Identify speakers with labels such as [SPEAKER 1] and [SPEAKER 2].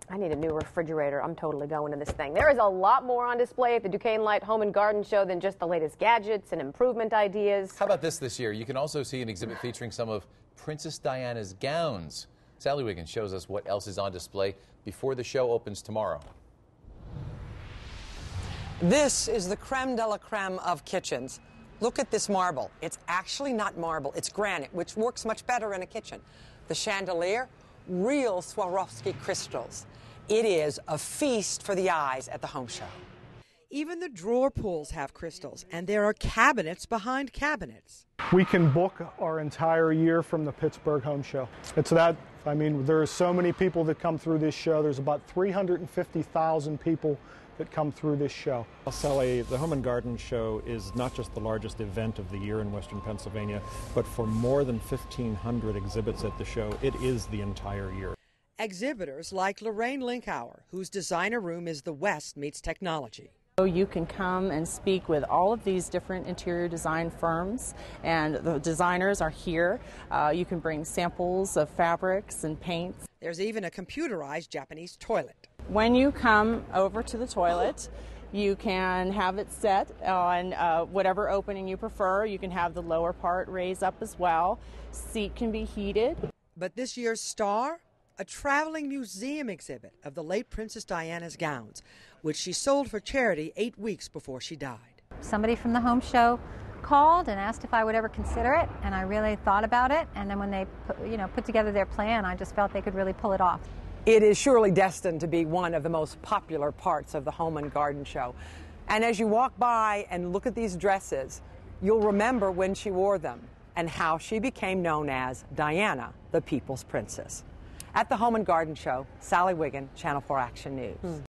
[SPEAKER 1] I need a new refrigerator. I'm totally going to this thing. There is a lot more on display at the Duquesne Light Home and Garden Show than just the latest gadgets and improvement ideas.
[SPEAKER 2] How about this year? You can also see an exhibit featuring some of Princess Diana's gowns. Sally Wiggins shows us what else is on display before the show opens tomorrow.
[SPEAKER 3] This is the creme de la creme of kitchens. Look at this marble. It's actually not marble, it's granite, which works much better in a kitchen. The chandelier, real Swarovski crystals. It is a feast for the eyes at the home show.
[SPEAKER 4] Even the drawer pulls have crystals, and there are cabinets behind cabinets.
[SPEAKER 5] We can book our entire year from the Pittsburgh Home Show. It's that, I mean, there are so many people that come through this show. There's about 350,000 people that come through this show.
[SPEAKER 6] Sally, the Home and Garden Show is not just the largest event of the year in Western Pennsylvania, but for more than 1,500 exhibits at the show, it is the entire year.
[SPEAKER 4] Exhibitors like Lorraine Linkhauer, whose designer room is the West Meets Technology.
[SPEAKER 7] You can come and speak with all of these different interior design firms, and the designers are here. You can bring samples of fabrics and paints.
[SPEAKER 4] There's even a computerized Japanese toilet.
[SPEAKER 7] When you come over to the toilet, you can have it set on whatever opening you prefer. You can have the lower part raised up as well. Seat can be heated.
[SPEAKER 4] But this year's star? A traveling museum exhibit of the late Princess Diana's gowns, which she sold for charity 8 weeks before she died.
[SPEAKER 8] Somebody from the home show called and asked if I would ever consider it, and I really thought about it. And then when they put together their plan, I just felt they could really pull it off.
[SPEAKER 3] It is surely destined to be one of the most popular parts of the Home and Garden Show. And as you walk by and look at these dresses, you'll remember when she wore them and how she became known as Diana, the People's Princess. At the Home and Garden Show, Sally Wiggins, Channel 4 Action News.